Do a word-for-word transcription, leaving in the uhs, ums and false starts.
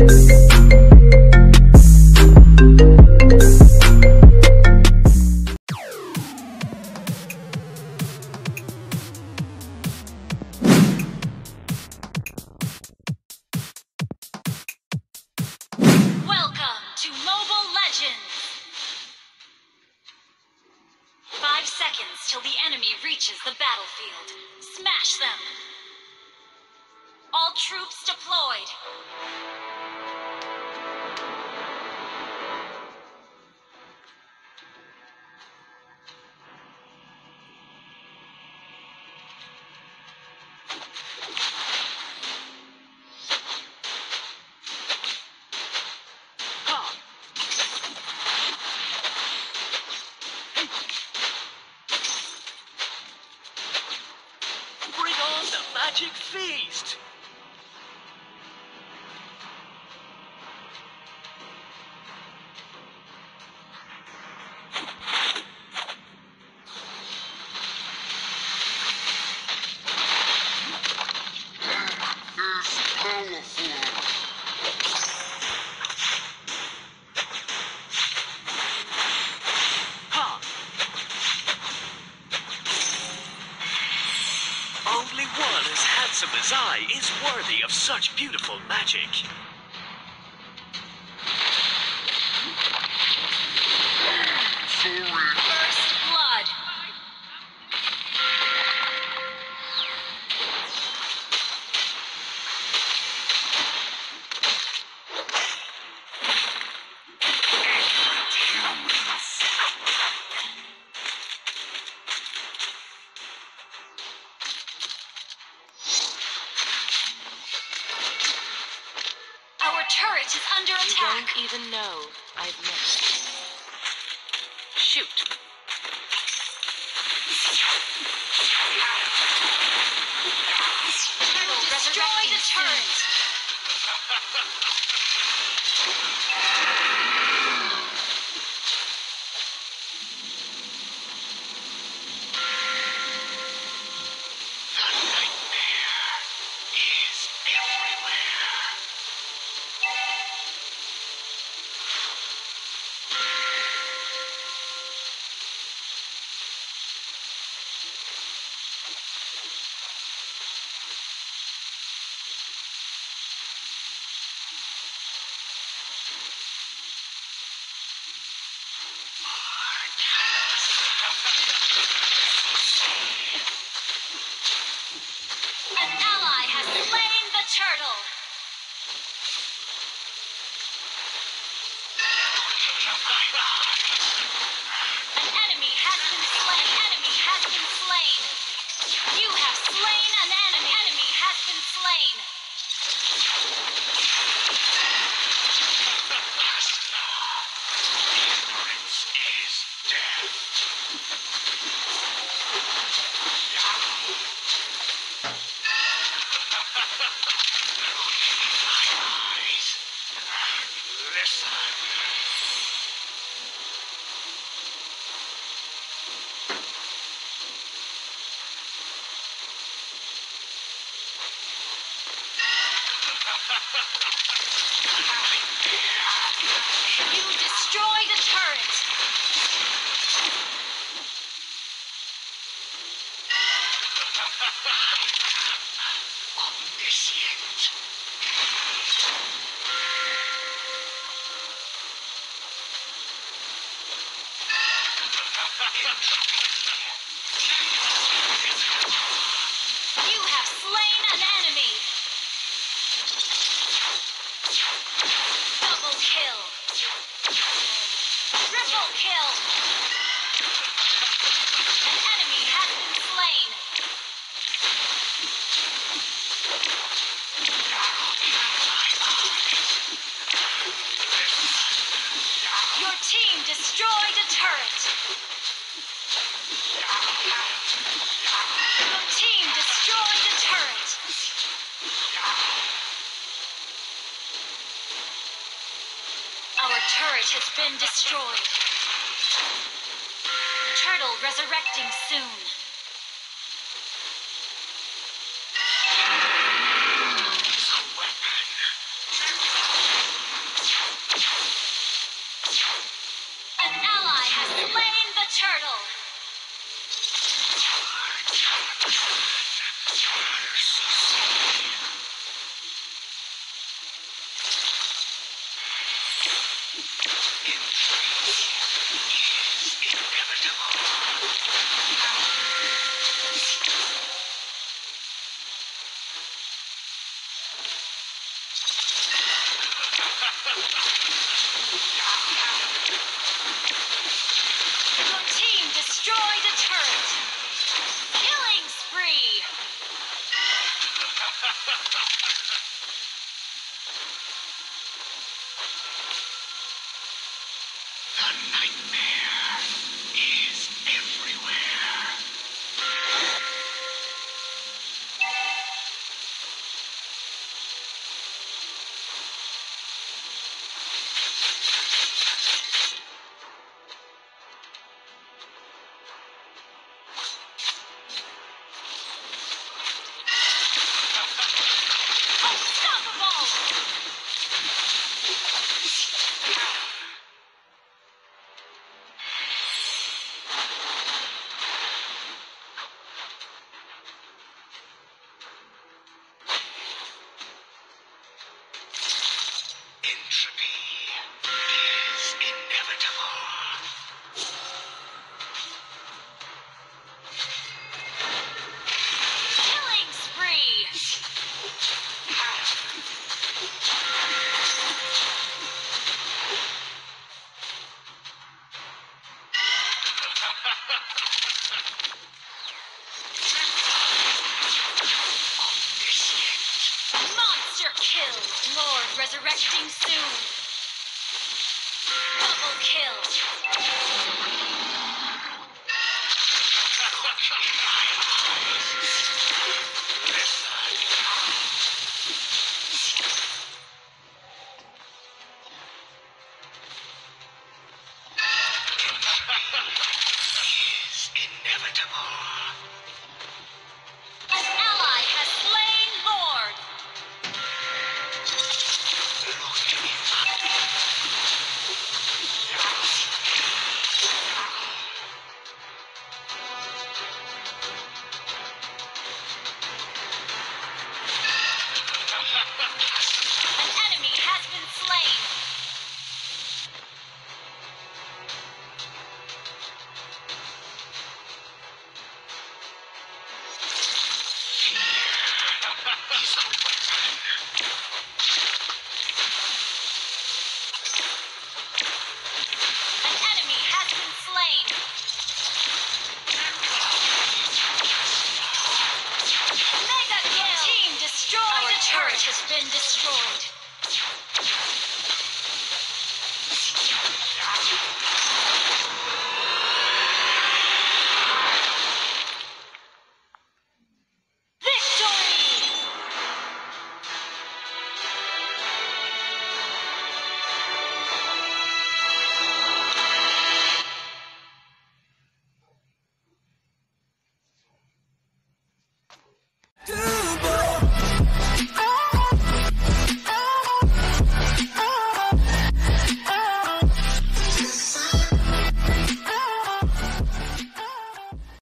To Mobile Legends! Five seconds till the enemy reaches the battlefield. Smash them! All troops deployed! Bring on the magic feast! Only one as handsome as I is worthy of such beautiful magic. First blood! Our turret is under You attack. won't even know I've missed. Shoot. Destroy the turret! An ally has slain the turtle! An enemy has been slain! Enemy has been slain! You have slain an enemy! Enemy has been slain! You destroyed a turret! Omniscient. You have slain an enemy! Double kill! Triple kill! An enemy has been slain! Your team destroyed a turret! Your team destroyed a turret! Our turret has been destroyed. Turtle resurrecting soon. turtle. Your team destroyed a turret. Killing spree. The nightmare is everywhere. Unstoppable. Entropy is inevitable. Killing spree. Monster kill. Lord resurrecting soon. Double kill. Is inevitable. An ally has slain Lord. An enemy has been slain. An enemy has been slain. Mega kill. Team destroyed. Our turret has been destroyed.